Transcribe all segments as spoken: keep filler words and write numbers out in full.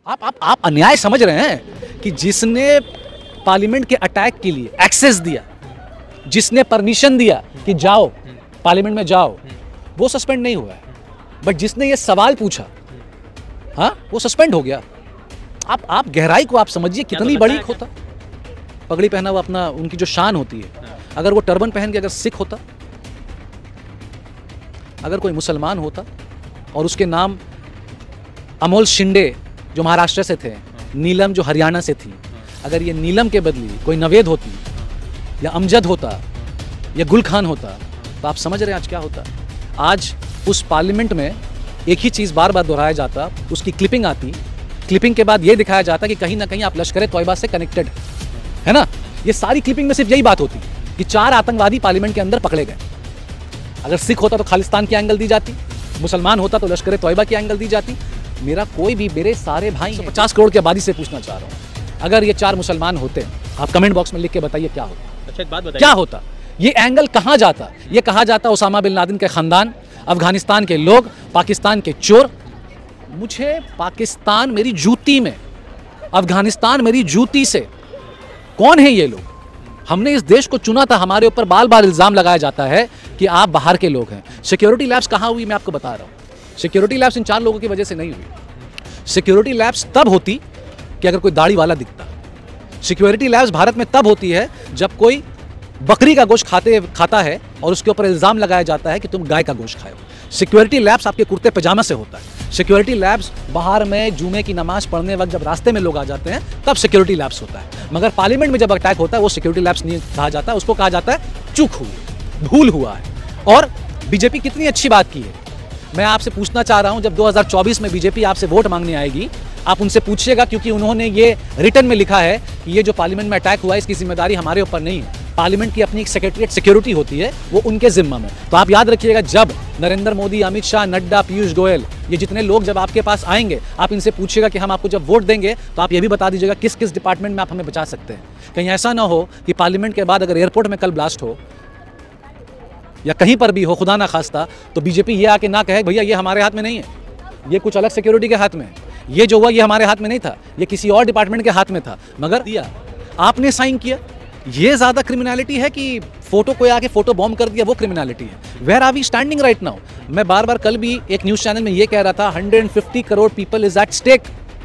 आप आप आप अन्याय समझ रहे हैं कि जिसने पार्लियामेंट के अटैक के लिए एक्सेस दिया, जिसने परमिशन दिया कि जाओ पार्लियामेंट में जाओ, वो सस्पेंड नहीं हुआ है, बट जिसने ये सवाल पूछा हाँ वो सस्पेंड हो गया। आप आप गहराई को आप समझिए कितनी तो बड़ी होता। पगड़ी पहना हुआ अपना उनकी जो शान होती है, अगर वो टर्बन पहन के अगर सिख होता, अगर कोई मुसलमान होता और उसके नाम अमोल शिंदे जो महाराष्ट्र से थे, नीलम जो हरियाणा से थी, अगर ये नीलम के बदली कोई नवेद होती या अमजद होता या गुल खान होता, तो आप समझ रहे हैं आज क्या होता। आज उस पार्लियामेंट में एक ही चीज़ बार बार दोहराया जाता, उसकी क्लिपिंग आती, क्लिपिंग के बाद ये दिखाया जाता कि कहीं ना कहीं आप लश्कर तोयबा से कनेक्टेड है ना। ये सारी क्लिपिंग में सिर्फ यही बात होती कि चार आतंकवादी पार्लियामेंट के अंदर पकड़े गए। अगर सिख होता तो खालिस्तान की एंगल दी जाती, मुसलमान होता तो लश्कर तोयबा की एंगल दी जाती। मेरा कोई भी, मेरे सारे भाई पचास करोड़ की आबादी से पूछना चाह रहा हूँ, अगर ये चार मुसलमान होते, आप कमेंट बॉक्स में लिख के बताइए क्या होता। अच्छा एक बात बताइए, क्या होता? ये एंगल कहाँ जाता? ये कहा जाता उसामा बिन लादेन के खानदान, अफगानिस्तान के लोग, पाकिस्तान के चोर। मुझे पाकिस्तान मेरी जूती में, अफगानिस्तान मेरी जूती से। कौन है ये लोग? हमने इस देश को चुना था, हमारे ऊपर बार बार इल्ज़ाम लगाया जाता है कि आप बाहर के लोग हैं। सिक्योरिटी लैब्स कहाँ हुई मैं आपको बता रहा हूँ। सिक्योरिटी लैब्स इन चार लोगों की वजह से नहीं हुई। सिक्योरिटी लैब्स तब होती कि अगर कोई दाढ़ी वाला दिखता। सिक्योरिटी लैब्स भारत में तब होती है जब कोई बकरी का गोश्त खाते खाता है और उसके ऊपर इल्ज़ाम लगाया जाता है कि तुम गाय का गोश्त खाए हो। सिक्योरिटी लैब्स आपके कुर्ते पजामा से होता है। सिक्योरिटी लैब्स बाहर में जुमे की नमाज पढ़ने वक्त जब रास्ते में लोग आ जाते हैं तब सिक्योरिटी लैब्स होता है। मगर पार्लियामेंट में जब अटैक होता है वो सिक्योरिटी लैब्स नहीं कहा जाता, उसको कहा जाता है चूक हुई, भूल हुआ है। और बीजेपी कितनी अच्छी बात की है। मैं आपसे पूछना चाह रहा हूं, जब दो हज़ार चौबीस में बीजेपी आपसे वोट मांगने आएगी, आप उनसे पूछिएगा, क्योंकि उन्होंने ये रिटर्न में लिखा है कि ये जो पार्लियामेंट में अटैक हुआ है इसकी जिम्मेदारी हमारे ऊपर नहीं है। पार्लियामेंट की अपनी एक सेक्रेटरीट सिक्योरिटी होती है, वो उनके जिम्मा में। तो आप याद रखिएगा, जब नरेंद्र मोदी, अमित शाह, नड्डा, पीयूष गोयल, ये जितने लोग जब आपके पास आएंगे, आप इनसे पूछिएगा कि हम आपको जब वोट देंगे तो आप ये भी बता दीजिएगा किस किस डिपार्टमेंट में आप हमें बचा सकते हैं। कहीं ऐसा ना हो कि पार्लियामेंट के बाद अगर एयरपोर्ट में कल ब्लास्ट हो या कहीं पर भी हो, खुदा ना खास्ता, तो बीजेपी ये आके ना कहे भैया ये हमारे हाथ में नहीं है, ये कुछ अलग सिक्योरिटी के हाथ में है, ये जो हुआ ये हमारे हाथ में नहीं था, ये किसी और डिपार्टमेंट के हाथ में था, मगर दिया आपने साइन किया। ये ज़्यादा क्रिमिनलिटी है कि फोटो कोई आके फोटो बॉम्ब कर दिया, वो क्रिमिनलिटी है। Where are we standing right now? मैं बार बार कल भी एक न्यूज़ चैनल में ये कह रहा था, एक सौ पचास crore people is at stake.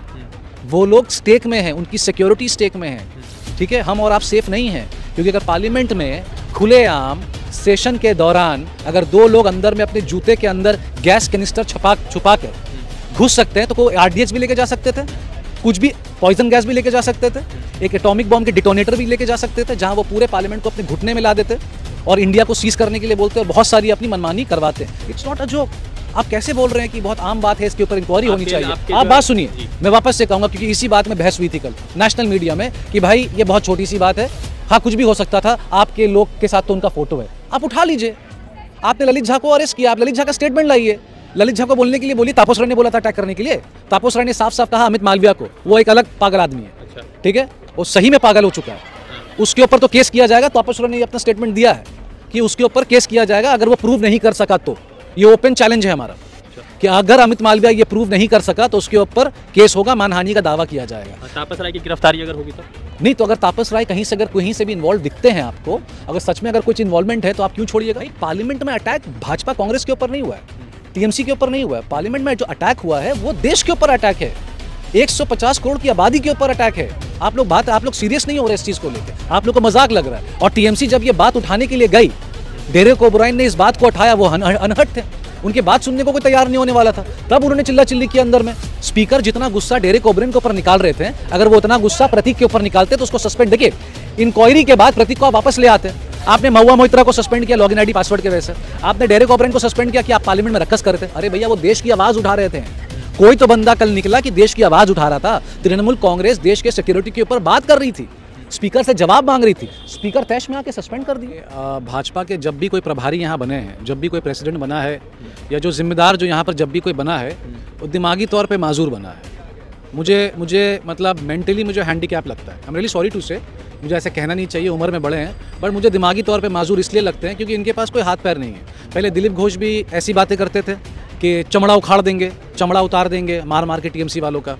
वो लोग स्टेक में हैं, उनकी सिक्योरिटी स्टेक में है। ठीक है, हम और आप सेफ नहीं हैं, क्योंकि अगर पार्लियामेंट में खुलेआम सेशन के दौरान अगर दो लोग अंदर में अपने जूते के अंदर गैस कैनिस्टर छुपा छुपा कर घुस सकते हैं, तो कोई आरडीएक्स भी लेके जा सकते थे, कुछ भी पॉइजन गैस भी लेके जा सकते थे, एक एटॉमिक बॉम्ब के डिटोनेटर भी लेके जा सकते थे, जहां वो पूरे पार्लियामेंट को अपने घुटने में ला देते और इंडिया को सीज करने के लिए बोलते और बहुत सारी अपनी मनमानी करवाते। It's not a joke. आप कैसे बोल रहे हैं कि बहुत आम बात है, इसके ऊपर इंक्वायरी होनी चाहिए? आप बात सुनिए, मैं वापस से कहूँगा, क्योंकि इसी बात में बहस हुई थी कल नेशनल मीडिया में कि भाई ये बहुत छोटी सी बात है, हाँ कुछ भी हो सकता था, आपके लोग के साथ तो उनका फोटो है, आप उठा लीजिए। आपने ललित झा को अरेस्ट किया, आप ललित झा का स्टेटमेंट लाइए। ललित झा को बोलने के लिए बोली, तापस राय ने बोला था अटैक करने के लिए, तापस राय ने साफ साफ कहा अमित मालविया को, वो एक अलग पागल आदमी है। अच्छा। ठीक है, वो सही में पागल हो चुका है। हाँ। उसके ऊपर तो केस किया जाएगा। तापस राय ने अपना स्टेटमेंट दिया है कि उसके ऊपर केस किया जाएगा, अगर वो प्रूव नहीं कर सका तो। ये ओपन चैलेंज है हमारा कि अगर अमित मालविया ये प्रूव नहीं कर सका तो उसके ऊपर केस होगा, मानहानि का दावा किया जाएगा। तापस राय की गिरफ्तारी अगर होगी तो नहीं, तो अगर तापस राय कहीं से अगर कहीं से भी इन्वॉल्व दिखते हैं आपको, अगर सच में अगर कुछ इन्वॉल्वमेंट है तो आप क्यों छोड़िएगा? पार्लियामेंट में अटैक भाजपा कांग्रेस के ऊपर नहीं हुआ है, टीएमसी के ऊपर नहीं हुआ है। पार्लियामेंट में जो अटैक हुआ है वो देश के ऊपर अटैक है, एक सौ पचास करोड़ की आबादी के ऊपर अटैक है। आप लोग बात आप लोग सीरियस नहीं हो रहे इस चीज को लेकर, आप लोग को मजाक लग रहा है। और टीएमसी जब ये बात उठाने के लिए गई, डेरेक ओब्रायन ने इस बात को उठाया, वो अनहट थे, उनकी बात सुनने को कोई तैयार नहीं होने वाला था, तब उन्होंने चिल्ला चिल्ली किया अंदर में। स्पीकर जितना गुस्सा डेरेक ओब्रायन के ऊपर निकाल रहे थे, अगर वो उतना गुस्सा प्रतीक के ऊपर निकालते तो उसको सस्पेंड, देखिए इंक्वायरी के बाद प्रतीक को आप वापस ले आते। आपने महुआ मोइत्रा को सस्पेंड किया लॉगिन आईडी पासवर्ड के वजह से, आपने डेरेक ओब्रायन को सस्पेंड किया कि आप पार्लियामेंट में रक्कस करते। अरे भैया, वो देश की आवाज उठा रहे थे। कोई तो बंदा कल निकला कि देश की आवाज उठा रहा था। तृणमूल कांग्रेस देश के सिक्योरिटी के ऊपर बात कर रही थी, स्पीकर से जवाब मांग रही थी, स्पीकर तैश में आके सस्पेंड कर दिए। भाजपा के जब भी कोई प्रभारी यहाँ बने हैं, जब भी कोई प्रेसिडेंट बना है, या जो जिम्मेदार जो यहाँ पर जब भी कोई बना है, वो दिमागी तौर पे माजूर बना है। मुझे मुझे मतलब मेंटली मुझे हैंडीकैप लगता है। I am really sorry to say, मुझे ऐसे कहना नहीं चाहिए, उम्र में बड़े हैं, बट मुझे दिमागी तौर पे माजूर इसलिए लगते हैं क्योंकि इनके पास कोई हाथ पैर नहीं है। पहले दिलीप घोष भी ऐसी बातें करते थे कि चमड़ा उखाड़ देंगे, चमड़ा उतार देंगे मार मार के टीएमसी वालों का।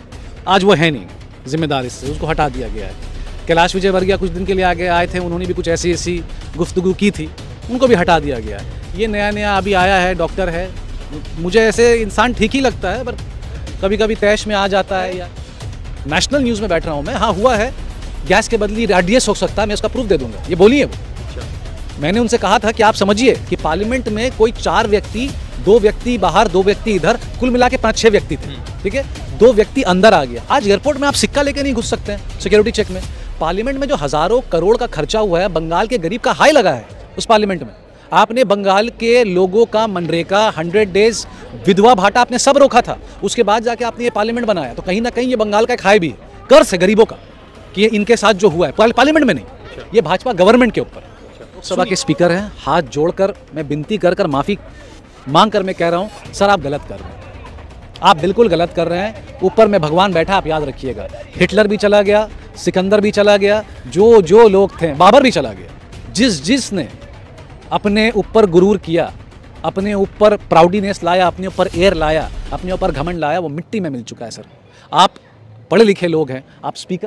आज वो है नहीं जिम्मेदार, इससे उसको हटा दिया गया है। कैलाश विजयवर्गीय कुछ दिन के लिए आगे आए थे, उन्होंने भी कुछ ऐसी ऐसी गुफ्तगू की थी, उनको भी हटा दिया गया है। ये नया नया अभी आया है, डॉक्टर है, मुझे ऐसे इंसान ठीक ही लगता है, पर कभी कभी तैश में आ जाता है। या नेशनल न्यूज़ में बैठ रहा हूँ मैं, हाँ हुआ है, गैस के बदले रेडियस हो सकता है, मैं उसका प्रूफ दे दूंगा, ये बोलिए वो। मैंने उनसे कहा था कि आप समझिए कि पार्लियामेंट में कोई चार व्यक्ति, दो व्यक्ति बाहर, दो व्यक्ति इधर, कुल मिला के पाँच छः व्यक्ति थे, ठीक है, दो व्यक्ति अंदर आ गया। आज एयरपोर्ट में आप सिक्का लेके नहीं घुस सकते हैं सिक्योरिटी चेक में। पार्लियामेंट में जो हजारों करोड़ का खर्चा हुआ है, बंगाल के गरीब का हाई लगा है उस पार्लियामेंट में। आपने बंगाल के लोगों का मनरेगा, हंड्रेड डेज, विधवा भाटा, आपने सब रोका था, उसके बाद जाके आपने ये पार्लियामेंट बनाया। तो कहीं ना कहीं ये बंगाल का एक हाई भी है, कर्ज है गरीबों का, कि इनके साथ जो हुआ है पार्लियामेंट में नहीं, ये भाजपा गवर्नमेंट के ऊपर। लोकसभा के स्पीकर हैं, हाथ जोड़कर मैं विनती कर कर माफ़ी मांग कर मैं कह रहा हूँ, सर आप गलत कर रहे हैं, आप बिल्कुल गलत कर रहे हैं। ऊपर में भगवान बैठा, आप याद रखिएगा। हिटलर भी चला गया, सिकंदर भी चला गया, जो जो लोग थे, बाबर भी चला गया। जिस जिसने अपने ऊपर गुरूर किया, अपने ऊपर प्राउडीनेस लाया, अपने ऊपर एयर लाया, अपने ऊपर घमंड लाया, वो मिट्टी में मिल चुका है। सर आप पढ़े लिखे लोग हैं, आप स्पीकर।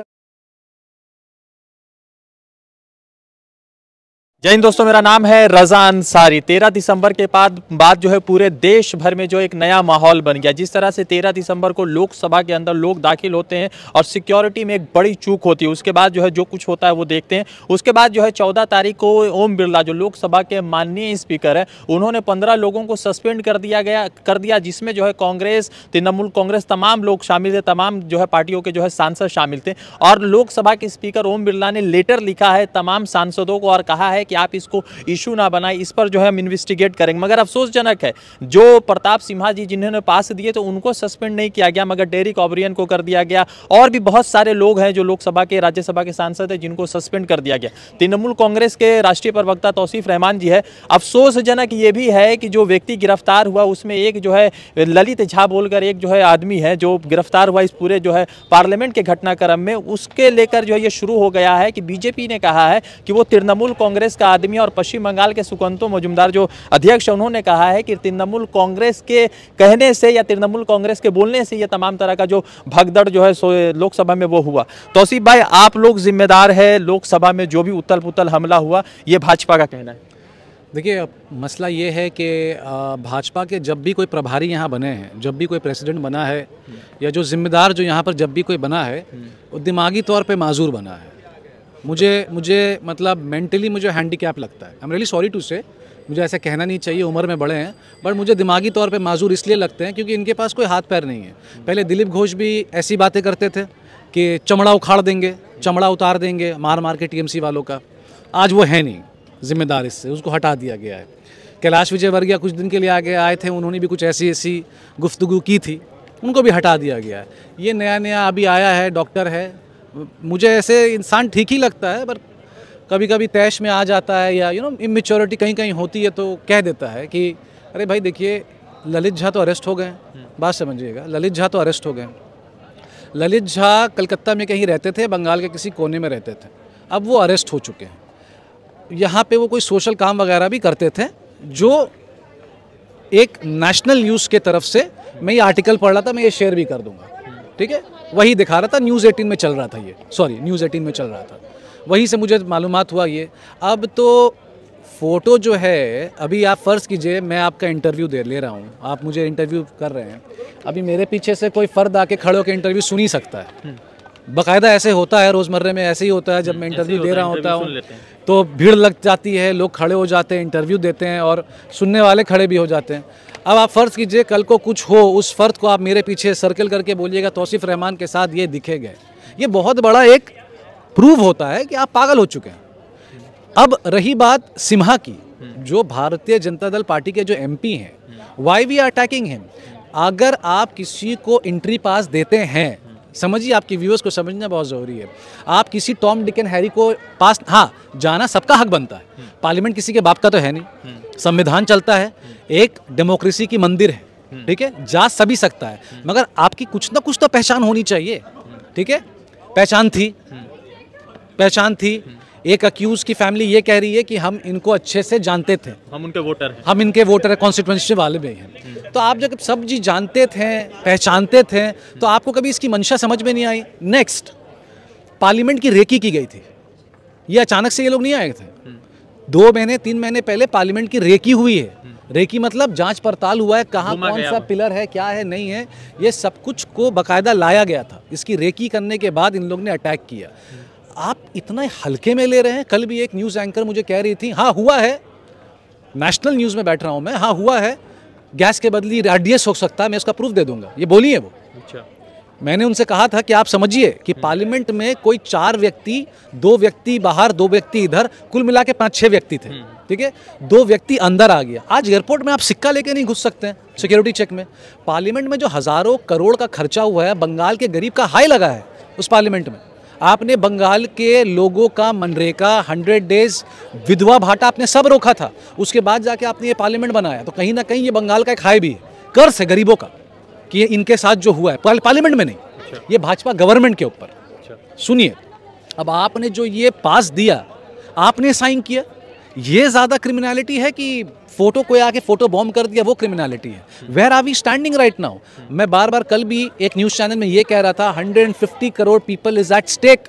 जय हिंद दोस्तों, मेरा नाम है रजा अंसारी। तेरह दिसंबर के बाद बाद जो है पूरे देश भर में जो एक नया माहौल बन गया। जिस तरह से तेरह दिसंबर को लोकसभा के अंदर लोग दाखिल होते हैं और सिक्योरिटी में एक बड़ी चूक होती है, उसके बाद जो है जो कुछ होता है वो देखते हैं। उसके बाद जो है चौदह तारीख को ओम बिरला जो लोकसभा के माननीय स्पीकर है, उन्होंने पंद्रह लोगों को सस्पेंड कर दिया गया कर दिया जिसमें जो है कांग्रेस, तृणमूल कांग्रेस, तमाम लोग शामिल थे, तमाम जो है पार्टियों के जो है सांसद शामिल थे। और लोकसभा के स्पीकर ओम बिरला ने लेटर लिखा है तमाम सांसदों को और कहा है कि आप इसको इशू ना बनाएं, इस पर जो है हम इन्वेस्टिगेट करेंगे। मगर अफसोसजनक है, जो प्रताप सिम्हा जी जिन्होंने पास दिए तो उनको सस्पेंड नहीं किया गया, मगर डेरिक ओब्रियन को कर दिया गया। और भी बहुत सारे लोग हैं जो लोकसभा के, राज्यसभा के सांसद हैं, जिनको सस्पेंड कर दिया गया। तृणमूल कांग्रेस के राष्ट्रीय प्रवक्ता तौसीफ रहमान जी है। अफसोसजनक ये भी है कि जो व्यक्ति गिरफ्तार हुआ उसमें एक जो है ललित झा बोलकर एक जो है आदमी है जो गिरफ्तार हुआ इस पूरे जो है पार्लियामेंट के घटनाक्रम में। उसके लेकर जो है ये शुरू हो गया है कि बीजेपी ने कहा है कि वो तृणमूल कांग्रेस का आदमी, और पश्चिम बंगाल के सुकांतो मजूमदार जो अध्यक्ष है उन्होंने कहा है कि तृणमूल कांग्रेस के कहने से या तृणमूल कांग्रेस के बोलने से ये तमाम तरह का जो भगदड़ जो है लोकसभा में वो हुआ। तौसीफ भाई, आप लोग जिम्मेदार है लोकसभा में जो भी उतल पुतल हमला हुआ, ये भाजपा का कहना है। देखिए, मसला ये है कि भाजपा के जब भी कोई प्रभारी यहाँ बने हैं, जब भी कोई प्रेसिडेंट बना है, या जो जिम्मेदार जो यहाँ पर जब भी कोई बना है, वो दिमागी तौर पे माजूर बना है। मुझे मुझे मतलब मेंटली मुझे हैंडीकैप लगता है। I am really sorry to say, मुझे ऐसा कहना नहीं चाहिए, उम्र में बड़े हैं, बट मुझे दिमागी तौर पे माजूर इसलिए लगते हैं क्योंकि इनके पास कोई हाथ पैर नहीं है। पहले दिलीप घोष भी ऐसी बातें करते थे कि चमड़ा उखाड़ देंगे, चमड़ा उतार देंगे मार मार के टीएमसी वालों का। आज वो है नहीं जिम्मेदार, इससे उसको हटा दिया गया है। कैलाश विजयवर्गीय कुछ दिन के लिए आगे आए थे, उन्होंने भी कुछ ऐसी ऐसी गुफ्तगू की थी, उनको भी हटा दिया गया है। ये नया नया अभी आया है, डॉक्टर है, मुझे ऐसे इंसान ठीक ही लगता है, पर कभी कभी तैश में आ जाता है, या यू नो इमेच्योरिटी कहीं कहीं होती है, तो कह देता है कि अरे भाई देखिए, ललित झा तो अरेस्ट हो गए, बात समझिएगा, ललित झा तो अरेस्ट हो गए। ललित झा कलकत्ता में कहीं रहते थे, बंगाल के किसी कोने में रहते थे, अब वो अरेस्ट हो चुके हैं। यहाँ पे वो कोई सोशल काम वगैरह भी करते थे, जो एक नेशनल न्यूज़ के तरफ से मैं ये आर्टिकल पढ़ रहा था, मैं ये शेयर भी कर दूंगा, ठीक है, वही दिखा रहा था, न्यूज़ एटीन में चल रहा था ये, सॉरी न्यूज़ एटीन में चल रहा था, वहीं से मुझे मालूमात हुआ ये। अब तो फ़ोटो जो है, अभी आप फ़र्ज़ कीजिए मैं आपका इंटरव्यू दे ले रहा हूँ, आप मुझे इंटरव्यू कर रहे हैं, अभी मेरे पीछे से कोई फ़र्द आके खड़े होकर इंटरव्यू सुन ही सकता है। बाकायदा ऐसे होता है, रोज़मर्रे में ऐसे ही होता है, जब मैं इंटरव्यू दे रहा होता हूँ तो भीड़ लग जाती है, लोग खड़े हो जाते हैं, इंटरव्यू देते हैं, और सुनने वाले खड़े भी हो जाते हैं। अब आप फ़र्ज़ कीजिए कल को कुछ हो, उस फ़र्द को आप मेरे पीछे सर्कल करके बोलिएगा तौसीफ रहमान के साथ ये दिखे गए, ये बहुत बड़ा एक प्रूव होता है कि आप पागल हो चुके हैं। अब रही बात सिम्हा की, जो भारतीय जनता दल पार्टी के जो एमपी हैं, why are we attacking him. अगर आप किसी को एंट्री पास देते हैं, समझिए, आपकी व्यूअर्स को समझना बहुत ज़रूरी है, आप किसी टॉम डिक एंड हैरी को पास, हाँ जाना सबका हक बनता है, पार्लियामेंट किसी के बाप का तो है नहीं, संविधान चलता है, एक डेमोक्रेसी की मंदिर है, ठीक है, जा सभी सकता है, मगर आपकी कुछ ना कुछ तो पहचान होनी चाहिए, ठीक है। पहचान थी, पहचान थी एक अक्यूज की फैमिली ये कह रही है कि हम इनको अच्छे से जानते थे, हम उनके वोटर हैं, हम इनके वोटर कॉन्स्टिट्यूंसी वाले में हैं। तो आप जब सब जी जानते थे, पहचानते थे, तो आपको कभी इसकी मंशा समझ में नहीं आई। नेक्स्ट, पार्लियामेंट की रेकी की गई थी। ये अचानक से ये लोग नहीं आए थे, दो महीने तीन महीने पहले पार्लियामेंट की रेकी हुई है। रेकी मतलब जांच पड़ताल हुआ है, कहाँ कौन सा पिलर है, क्या है, नहीं है, ये सब कुछ को बकायदा लाया गया था। इसकी रेकी करने के बाद इन लोग ने अटैक किया। आप इतना हल्के में ले रहे हैं। कल भी एक न्यूज़ एंकर मुझे कह रही थी, हाँ हुआ है, नेशनल न्यूज़ में बैठ रहा हूँ मैं, हाँ हुआ है, गैस के बदली आरडीएस हो सकता है, मैं इसका प्रूफ दे दूंगा, ये बोली है वो। अच्छा। मैंने उनसे कहा था कि आप समझिए कि पार्लियामेंट में कोई चार व्यक्ति, दो व्यक्ति बाहर, दो व्यक्ति इधर, कुल मिला के पाँच छः व्यक्ति थे, ठीक है, दो व्यक्ति अंदर आ गया। आज एयरपोर्ट में आप सिक्का लेके नहीं घुस सकते हैं सिक्योरिटी चेक में। पार्लियामेंट में जो हज़ारों करोड़ का खर्चा हुआ है, बंगाल के गरीब का हाई लगा है उस पार्लियामेंट में। आपने बंगाल के लोगों का मनरेगा, हंड्रेड डेज, विधवा भाटा आपने सब रोका था, उसके बाद जाके आपने ये पार्लियामेंट बनाया। तो कहीं ना कहीं ये बंगाल का एक हाई भी है, कर्ज है गरीबों का कि ये इनके साथ जो हुआ है पार्लियामेंट में नहीं। अच्छा। ये भाजपा गवर्नमेंट के ऊपर। अच्छा। सुनिए, अब आपने जो ये पास दिया, आपने साइन किया, ये ज़्यादा क्रिमिनलिटी है कि फोटो कोई आके फोटो बॉम्ब कर दिया, वो क्रिमिनलिटी है? Where are we standing right now? मैं बार बार कल भी एक न्यूज़ चैनल में ये कह रहा था, एक सौ पचास crore people is at stake.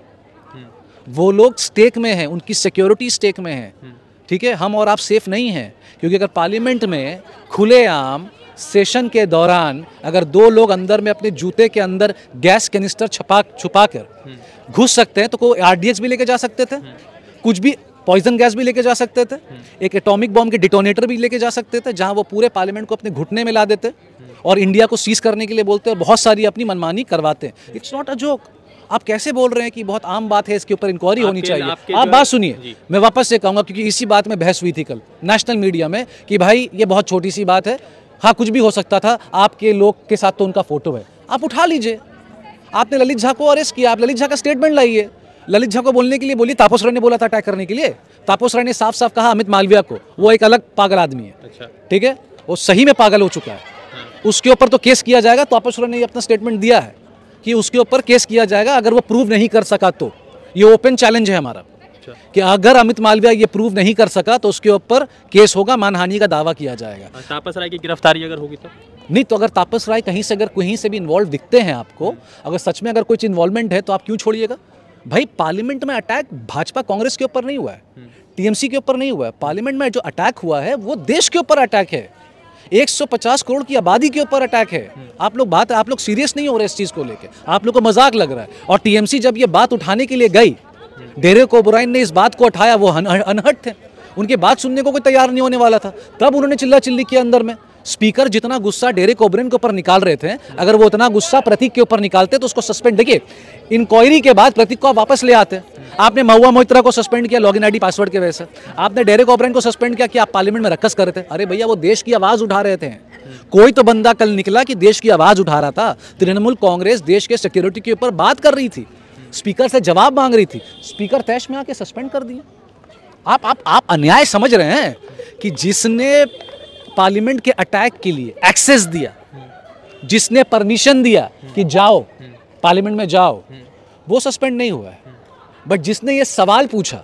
वो लोग स्टेक में हैं, उनकी सिक्योरिटी स्टेक में है, ठीक है। हम और आप सेफ नहीं हैं, क्योंकि अगर पार्लियामेंट में खुलेआम सेशन के दौरान अगर दो लोग अंदर में अपने जूते के अंदर गैस कैनिस्टर छुपा छुपा कर घुस सकते हैं, तो कोई आरडीएक्स भी लेके जा सकते थे, कुछ भी पॉइजन गैस भी लेके जा सकते थे, एक एटॉमिक बॉम्ब के डिटोनेटर भी लेके जा सकते थे, जहां वो पूरे पार्लियामेंट को अपने घुटने में ला देते और इंडिया को सीज करने के लिए बोलते और बहुत सारी अपनी मनमानी करवाते हैं। It's not a joke. आप कैसे बोल रहे हैं कि बहुत आम बात है, इसके ऊपर इंक्वायरी होनी चाहिए? आप बात सुनिए, मैं वापस से कहूँगा, क्योंकि इसी बात में बहस हुई थी कल नेशनल मीडिया में कि भाई ये बहुत छोटी सी बात है, हाँ कुछ भी हो सकता था, आपके लोग के साथ तो उनका फोटो है, आप उठा लीजिए। आपने ललित झा को अरेस्ट किया, आप ललित झा का स्टेटमेंट लाइए। ललित झा को बोलने के लिए बोलिए, तापस राय ने बोला था अटैक करने के लिए, तापस राय ने साफ साफ कहा अमित मालविया को, वो एक अलग पागल आदमी है। अच्छा। ठीक है, वो सही में पागल हो चुका है। हाँ। उसके ऊपर तो केस किया जाएगा। तापस राय ने अपना स्टेटमेंट दिया है कि उसके ऊपर केस किया जाएगा, अगर वो प्रूव नहीं कर सका तो। ये ओपन चैलेंज है हमारा। अच्छा। कि अगर अमित मालविया ये प्रूव नहीं कर सका तो उसके ऊपर केस होगा, मानहानि का दावा किया जाएगा। तापस राय की गिरफ्तारी अगर होगी तो नहीं, तो अगर तापस राय कहीं से अगर कहीं से भी इन्वॉल्व दिखते हैं आपको, अगर सच में अगर कुछ इन्वॉल्वमेंट है, तो आप क्यों छोड़िएगा? भाई पार्लियामेंट में अटैक भाजपा कांग्रेस के ऊपर नहीं हुआ है, टीएमसी के ऊपर नहीं हुआ है। पार्लियामेंट में जो अटैक हुआ है वो देश के ऊपर अटैक है, एक सौ पचास करोड़ की आबादी के ऊपर अटैक है। आप लोग बात आप लोग सीरियस नहीं हो रहे इस चीज को लेके, आप लोग को मजाक लग रहा है। और टीएमसी जब ये बात उठाने के लिए गई, डेरेक ओब्रायन ने इस बात को उठाया, वो अनहट थे, उनकी बात सुनने को कोई तैयार नहीं होने वाला था, तब उन्होंने चिल्ला चिल्ली किया अंदर में। स्पीकर जितना गुस्सा डेरेक ओब्रायन के ऊपर निकाल रहे थे, अगर वो उतना गुस्सा प्रतीक के ऊपर निकालते तो उसको सस्पेंड, देखिए इंक्वायरी के बाद प्रतीक को आप वापस ले आते। आपने महुआ मोइत्रा को सस्पेंड किया लॉगिन आईडी पासवर्ड के वजह से, आपने डेरेक ओब्रायन को सस्पेंड किया कि आप पार्लियामेंट में रक्कस कर रहे थे। अरे भैया, वो देश की आवाज उठा रहे थे, कोई तो बंदा कल निकला कि देश की आवाज उठा रहा था। तृणमूल कांग्रेस देश के सिक्योरिटी के ऊपर बात कर रही थी, स्पीकर से जवाब मांग रही थी, स्पीकर तैश में आके सस्पेंड कर दिया। आप आप आप अन्याय समझ रहे हैं कि जिसने पार्लियामेंट के अटैक के लिए एक्सेस दिया, जिसने परमिशन दिया कि जाओ पार्लियामेंट में जाओ, वो सस्पेंड नहीं हुआ है, बट जिसने ये सवाल पूछा,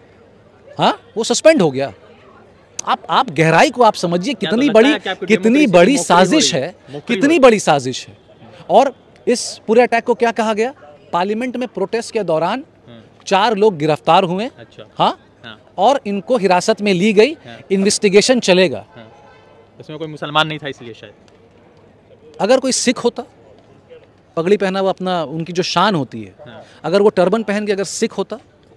हाँ, वो सस्पेंड हो गया। आप आप गहराई को आप समझिए, कितनी बड़ी कितनी बड़ी साजिश है, कितनी बड़ी साजिश है। और इस पूरे अटैक को क्या कहा गया? पार्लियामेंट में प्रोटेस्ट के दौरान चार लोग गिरफ्तार हुए। अच्छा। हाँ, हाँ। और इनको हिरासत में ली गई। हाँ। इन्वेस्टिगेशन चलेगा। हाँ। इसमें कोई मुसलमान नहीं था इसलिए शायद। अगर कोई सिख होता, पगड़ी पहना वो अपना उनकी जो शान होती है, हाँ। अगर वो टर्बन पहन के अगर सिख होता,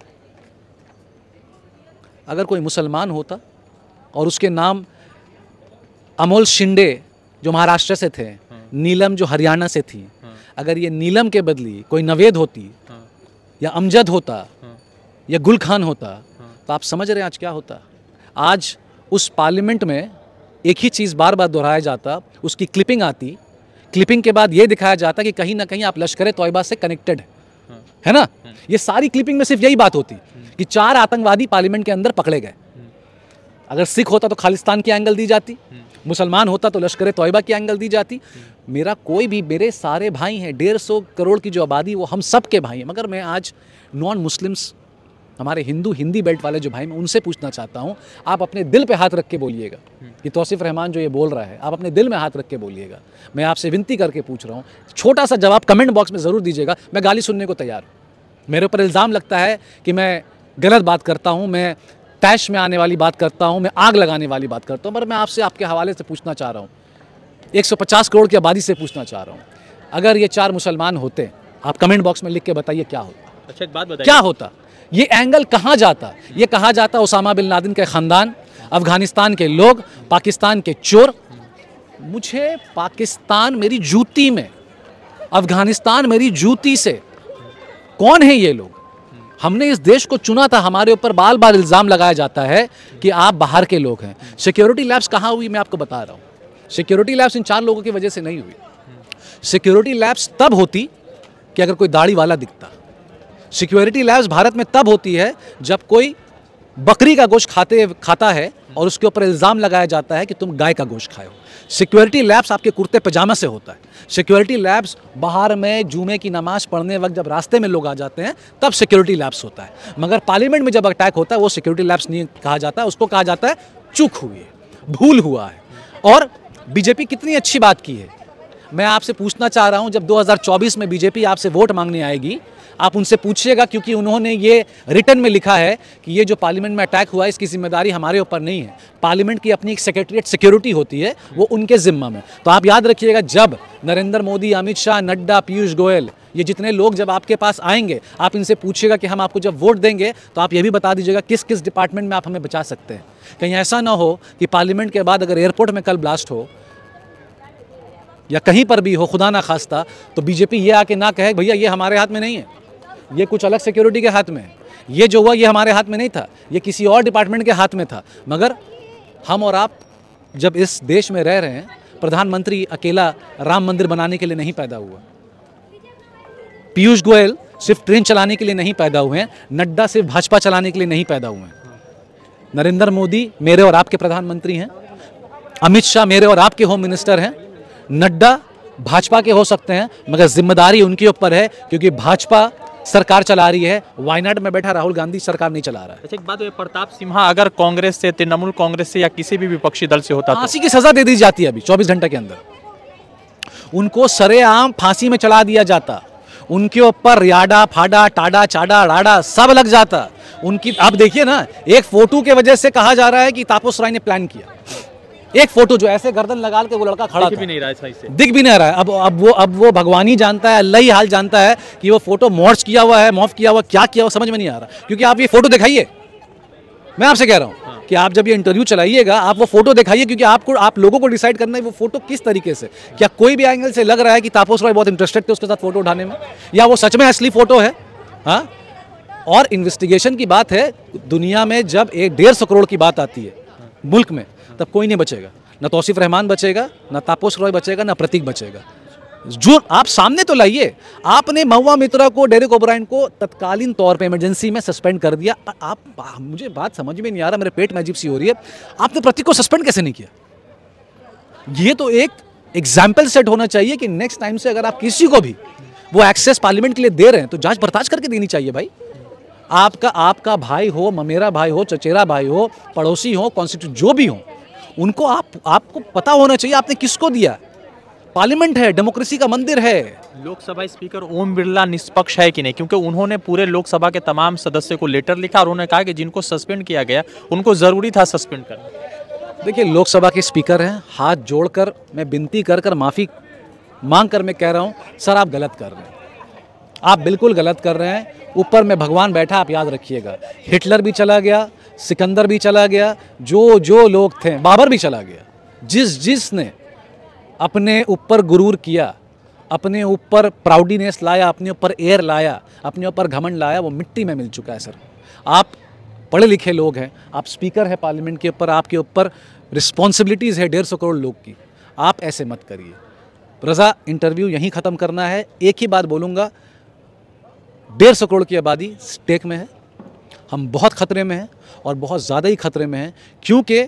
अगर कोई मुसलमान होता और उसके नाम अमोल शिंदे जो महाराष्ट्र से थे, हाँ। नीलम जो हरियाणा से थी, हाँ। अगर ये नीलम के बदली कोई नवेद होती, हाँ। या अमजद होता, हाँ। या गुल खान होता, हाँ। तो आप समझ रहे हैं आज क्या होता। आज उस पार्लियामेंट में एक ही चीज़ बार बार दोहराया जाता, उसकी क्लिपिंग आती, क्लिपिंग के बाद ये दिखाया जाता कि कहीं ना कहीं आप लश्कर तोयबा से कनेक्टेड है, हाँ। है ना। ये सारी क्लिपिंग में सिर्फ यही बात होती कि चार आतंकवादी पार्लियामेंट के अंदर पकड़े गए। अगर सिख होता तो खालिस्तान की एंगल दी जाती, मुसलमान होता तो लश्कर तोयबा की एंगल दी जाती। मेरा कोई भी, मेरे सारे भाई हैं, डेढ़ सौ करोड़ की जो आबादी, वो हम सब के भाई हैं, मगर मैं आज नॉन मुस्लिम्स हमारे हिंदू हिंदी बेल्ट वाले जो भाई, मैं उनसे पूछना चाहता हूँ, आप अपने दिल पे हाथ रख के बोलिएगा कि तौसीफ रहमान जो ये बोल रहा है, आप अपने दिल में हाथ रख के बोलिएगा। मैं आपसे विनती करके पूछ रहा हूँ, छोटा सा जवाब कमेंट बॉक्स में ज़रूर दीजिएगा। मैं गाली सुनने को तैयार हूँ। मेरे ऊपर इल्ज़ाम लगता है कि मैं गलत बात करता हूँ, मैं तैश में आने वाली बात करता हूँ, मैं आग लगाने वाली बात करता हूँ, पर मैं आपसे आपके हवाले से पूछना चाह रहा हूँ, एक सौ पचास करोड़ की आबादी से पूछना चाह रहा हूँ, अगर ये चार मुसलमान होते, आप कमेंट बॉक्स में लिख के बताइए क्या होता। अच्छा, एक बात बताइए, क्या होता? ये एंगल कहाँ जाता? ये कहा जाता उसामा बिन लादेन के ख़ानदान, अफ़गानिस्तान के लोग, पाकिस्तान के चोर। मुझे पाकिस्तान मेरी जूती में, अफ़गानिस्तान मेरी जूती से। कौन है ये लोग? हमने इस देश को चुना था, हमारे ऊपर बार बार इल्ज़ाम लगाया जाता है कि आप बाहर के लोग हैं। सिक्योरिटी लैप्स कहाँ हुई, मैं आपको बता रहा हूँ। सिक्योरिटी लैप्स इन चार लोगों की वजह से नहीं हुई। सिक्योरिटी लैप्स तब होती कि अगर कोई दाढ़ी वाला दिखता। सिक्योरिटी लैब्स भारत में तब होती है जब कोई बकरी का गोश्त खाते खाता है और उसके ऊपर इल्ज़ाम लगाया जाता है कि तुम गाय का गोश्त खाए हो। सिक्योरिटी लैब्स आपके कुर्ते पजामा से होता है। सिक्योरिटी लैब्स बाहर में जुमे की नमाज पढ़ने वक्त जब रास्ते में लोग आ जाते हैं तब सिक्योरिटी लैब्स होता है। मगर पार्लियामेंट में जब अटैक होता है वो सिक्योरिटी लैब्स नहीं कहा जाता है, उसको कहा जाता है चूक हुई है, भूल हुआ है। और बीजेपी कितनी अच्छी बात की है। मैं आपसे पूछना चाह रहा हूं, जब दो हज़ार चौबीस में बीजेपी आपसे वोट मांगने आएगी, आप उनसे पूछिएगा, क्योंकि उन्होंने ये रिटर्न में लिखा है कि ये जो पार्लियामेंट में अटैक हुआ है इसकी जिम्मेदारी हमारे ऊपर नहीं है। पार्लियामेंट की अपनी एक सेक्रेटरीट सिक्योरिटी होती है, वो उनके जिम्मा में। तो आप याद रखिएगा, जब नरेंद्र मोदी, अमित शाह, नड्डा, पीयूष गोयल, ये जितने लोग जब आपके पास आएंगे, आप इनसे पूछिएगा कि हम आपको जब वोट देंगे तो आप ये भी बता दीजिएगा किस किस डिपार्टमेंट में आप हमें बचा सकते हैं। कहीं ऐसा ना हो कि पार्लियामेंट के बाद अगर एयरपोर्ट में कल ब्लास्ट हो या कहीं पर भी हो, खुदा ना खास्ता, तो बीजेपी ये आके ना कहे भैया ये हमारे हाथ में नहीं है, ये कुछ अलग सिक्योरिटी के हाथ में है, ये जो हुआ ये हमारे हाथ में नहीं था, ये किसी और डिपार्टमेंट के हाथ में था। मगर हम और आप जब इस देश में रह रहे हैं, प्रधानमंत्री अकेला राम मंदिर बनाने के लिए नहीं पैदा हुआ, पीयूष गोयल सिर्फ ट्रेन चलाने के लिए नहीं पैदा हुए हैं, नड्डा सिर्फ भाजपा चलाने के लिए नहीं पैदा हुए हैं। नरेंद्र मोदी मेरे और आपके प्रधानमंत्री हैं, अमित शाह मेरे और आपके होम मिनिस्टर हैं, नड्डा भाजपा के हो सकते हैं, मगर जिम्मेदारी उनके ऊपर है क्योंकि भाजपा सरकार चला रही है। वायनाड में बैठा राहुल गांधी सरकार नहीं चला रहा है। अच्छा, एक बात है, प्रताप सिम्हा अगर कांग्रेस से, तृणमूल कांग्रेस से या किसी भी विपक्षी दल से होता तो फांसी की सजा दे दी जाती है। अभी चौबीस घंटे के अंदर उनको सरेआम फांसी में चला दिया जाता, उनके ऊपर याडा फाडा टाडा चाडा राडा सब लग जाता उनकी। अब देखिए ना, एक फोटो के वजह से कहा जा रहा है कि तापस राय ने प्लान किया। एक फोटो जो ऐसे गर्दन लगा के वो लड़का खड़ा दिख भी नहीं रहा है, सही से दिख भी नहीं रहा है। अब अब वो अब वो भगवान ही जानता है, अल्लाह ही हाल जानता है कि वो फोटो मॉर्च किया हुआ है, मॉफ किया हुआ, क्या किया हुआ समझ में नहीं आ रहा। क्योंकि आप ये फोटो दिखाइए, मैं आपसे कह रहा हूँ हाँ। कि आप जब ये इंटरव्यू चलाइएगा आप वो फोटो दिखाइए, क्योंकि आपको आप लोगों को डिसाइड करना है वो फोटो किस तरीके से, क्या कोई भी एंगल से लग रहा है कि तापस राय बहुत इंटरेस्टेड थे उसके साथ फोटो उठाने में, या वो सच में असली फोटो है। हाँ, और इन्वेस्टिगेशन की बात है, दुनिया में जब एक डेढ़ सौ करोड़ की बात आती है मुल्क में, तब कोई नहीं बचेगा, ना तौसीफ रहमान बचेगा, ना तापस रॉय बचेगा, ना प्रतीक बचेगा। जो आप सामने तो लाइए, आपने महुआ मित्रा को, डेरेक ओब्रायन को तत्कालीन तौर पे इमरजेंसी में सस्पेंड कर दिया। आप, मुझे बात समझ में नहीं आ रहा, मेरे पेट में अजीब सी हो रही है, आपने प्रतीक को सस्पेंड कैसे नहीं किया? ये तो एक एग्जाम्पल सेट होना चाहिए कि नेक्स्ट टाइम से अगर आप किसी को भी वो एक्सेस पार्लियामेंट के लिए दे रहे हैं तो जांच पड़ताल करके देनी चाहिए भाई। आपका आपका भाई हो, ममेरा भाई हो, चचेरा भाई हो, पड़ोसी हो, कॉन्स्टिट्यूट जो भी हो, उनको आप आपको पता होना चाहिए आपने किसको दिया। पार्लियामेंट है, डेमोक्रेसी का मंदिर है। लोकसभा स्पीकर ओम बिरला निष्पक्ष है कि नहीं, क्योंकि उन्होंने पूरे लोकसभा के तमाम सदस्य को लेटर लिखा और उन्होंने कहा कि जिनको सस्पेंड किया गया उनको जरूरी था सस्पेंड करना। देखिए, लोकसभा के स्पीकर हैं, हाथ जोड़कर मैं विनती कर कर माफ़ी मांग कर मैं कह रहा हूँ, सर आप गलत कर रहे हैं, आप बिल्कुल गलत कर रहे हैं। ऊपर में भगवान बैठा, आप याद रखिएगा, हिटलर भी चला गया, सिकंदर भी चला गया, जो जो लोग थे, बाबर भी चला गया, जिस जिसने अपने ऊपर गुरूर किया, अपने ऊपर प्राउडीनेस लाया, अपने ऊपर एयर लाया, अपने ऊपर घमंड लाया, वो मिट्टी में मिल चुका है। सर आप पढ़े लिखे लोग हैं, आप स्पीकर हैं पार्लियामेंट के ऊपर, आपके ऊपर रिस्पॉन्सिबिलिटीज़ है डेढ़ सौ करोड़ लोग की, आप ऐसे मत करिए। रज़ा, इंटरव्यू यहीं ख़त्म करना है। एक ही बात बोलूँगा, डेढ़ सौ करोड़ की आबादी स्टेक में है, हम बहुत खतरे में हैं और बहुत ज़्यादा ही खतरे में हैं, क्योंकि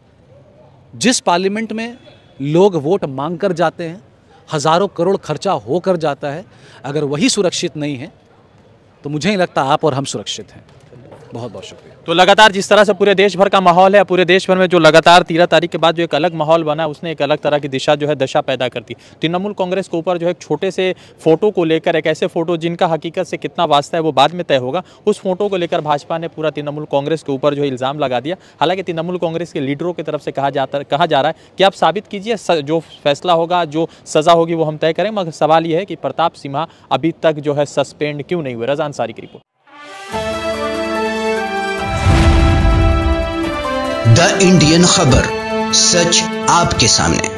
जिस पार्लियामेंट में लोग वोट मांग कर जाते हैं, हज़ारों करोड़ खर्चा होकर जाता है, अगर वही सुरक्षित नहीं है तो मुझे नहीं लगता आप और हम सुरक्षित हैं। बहुत बहुत शुक्रिया। तो लगातार जिस तरह से पूरे देश भर का माहौल है, पूरे देश भर में जो लगातार तेरह तारीख के बाद जो एक अलग माहौल बना, उसने एक अलग तरह की दिशा जो है दशा पैदा कर दी। तृणमूल कांग्रेस के ऊपर जो है एक छोटे से फोटो को लेकर, एक ऐसे फोटो जिनका हकीकत से कितना वास्ता है वो बाद में तय होगा, उस फोटो को लेकर भाजपा ने पूरा तृणमूल कांग्रेस के ऊपर जो है इल्जाम लगा दिया। हालांकि तृणमूल कांग्रेस के लीडरों की तरफ से कहा जाता कहा जा रहा है कि आप साबित कीजिए, जो फैसला होगा, जो सजा होगी वो हम तय करें। मगर सवाल यह है कि प्रताप सिम्हा अभी तक जो है सस्पेंड क्यों नहीं हुए। रज़ा अंसारी की रिपोर्ट। द इंडियन खबर, सच आपके सामने।